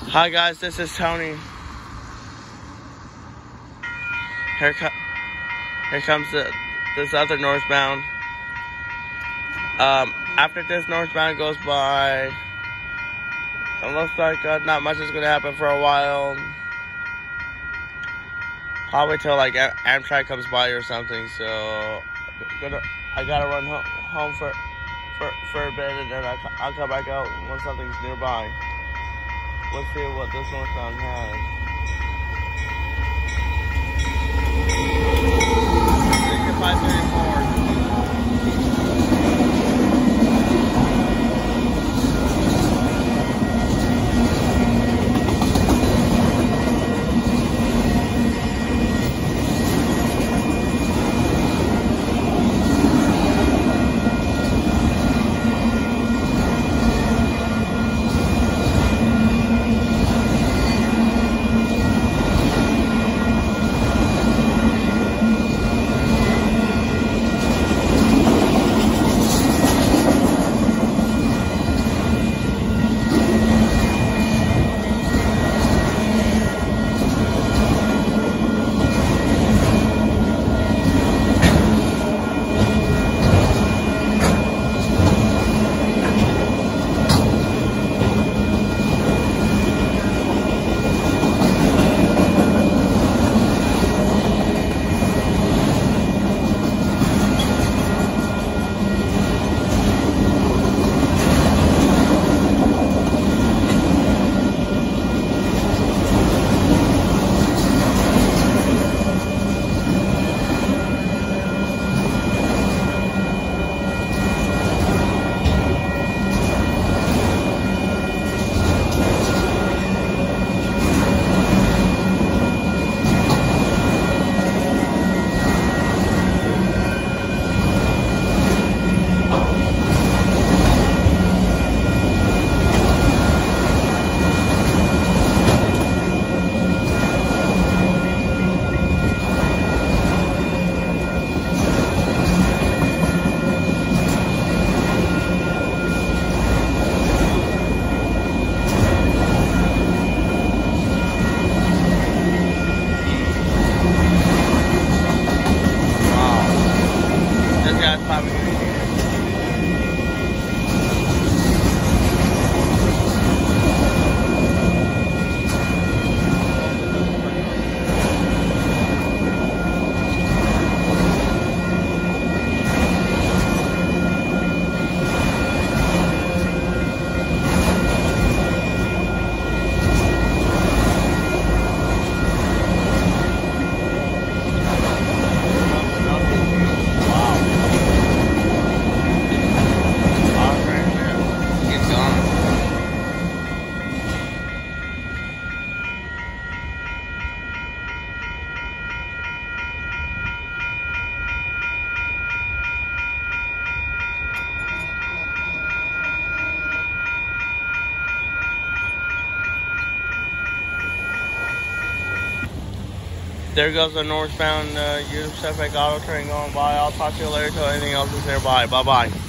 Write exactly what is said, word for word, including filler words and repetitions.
Hi guys, this is Tony. Here, co here comes the, this other northbound. Um, after this northbound goes by, it looks like uh, not much is going to happen for a while. Probably till like Am Amtrak comes by or something. So gonna, I gotta run ho home for, for for a bit, and then I, I'll come back out when something's nearby. Let's see what this northbound has. five thirty-four. There goes the northbound uh, Union Pacific Auto train going by. I'll talk to you later till anything else is nearby. Bye-bye.